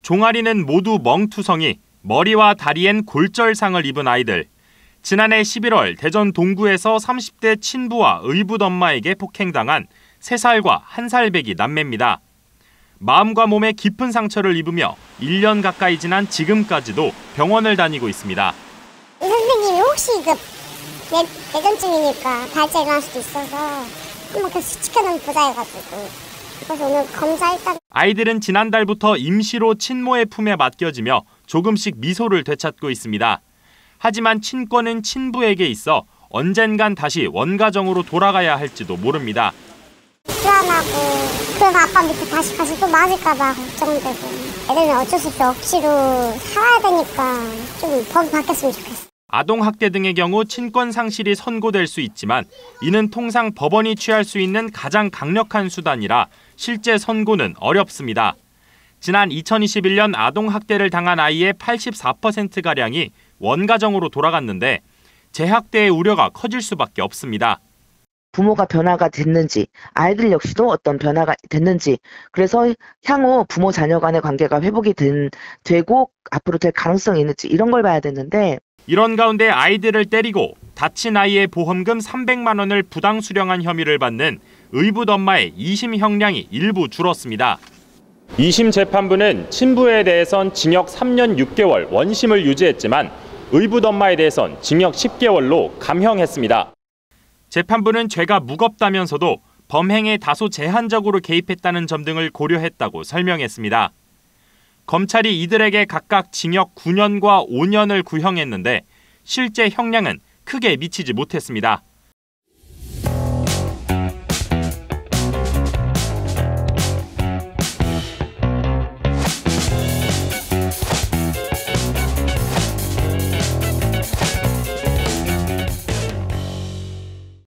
종아리는 모두 멍투성이, 머리와 다리엔 골절상을 입은 아이들. 지난해 11월 대전 동구에서 30대 친부와 의붓엄마에게 폭행당한 3살과 1살배기 남매입니다. 마음과 몸에 깊은 상처를 입으며 1년 가까이 지난 지금까지도 병원을 다니고 있습니다. 선생님이 혹시 뇌전증이니까 다이어트가 일어날 수도 있어서 한번 그 수치켜놓은 보자 해가지고 그래서 오늘 검사 일단. 아이들은 지난달부터 임시로 친모의 품에 맡겨지며 조금씩 미소를 되찾고 있습니다. 하지만 친권은 친부에게 있어 언젠간 다시 원가정으로 돌아가야 할지도 모릅니다. 불안하고 그래서 아빠 밑에 다시 가서 또 맞을까 봐 걱정되고 애들은 어쩔 수 없이 억지로 살아야 되니까 좀 법이 바뀌었으면 좋겠어. 아동학대 등의 경우 친권 상실이 선고될 수 있지만 이는 통상 법원이 취할 수 있는 가장 강력한 수단이라 실제 선고는 어렵습니다. 지난 2021년 아동학대를 당한 아이의 84%가량이 원가정으로 돌아갔는데 재학대의 우려가 커질 수밖에 없습니다. 부모가 변화가 됐는지, 아이들 역시도 어떤 변화가 됐는지, 그래서 향후 부모 자녀 간의 관계가 회복이 되고 앞으로 될 가능성이 있는지 이런 걸 봐야 되는데, 이런 가운데 아이들을 때리고 다친 아이의 보험금 300만 원을 부당 수령한 혐의를 받는 의붓엄마의 2심 형량이 일부 줄었습니다. 2심 재판부는 친부에 대해선 징역 3년 6개월 원심을 유지했지만 의붓엄마에 대해선 징역 10개월로 감형했습니다. 재판부는 죄가 무겁다면서도 범행에 다소 제한적으로 개입했다는 점 등을 고려했다고 설명했습니다. 검찰이 이들에게 각각 징역 9년과 5년을 구형했는데 실제 형량은 크게 미치지 못했습니다.